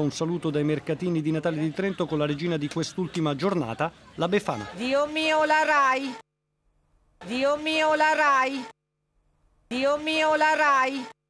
un saluto dai mercatini di Natale di Trento con la regina di quest'ultima giornata, la Befana. Dio mio la Rai! Dio mio la Rai! Dio mio la Rai!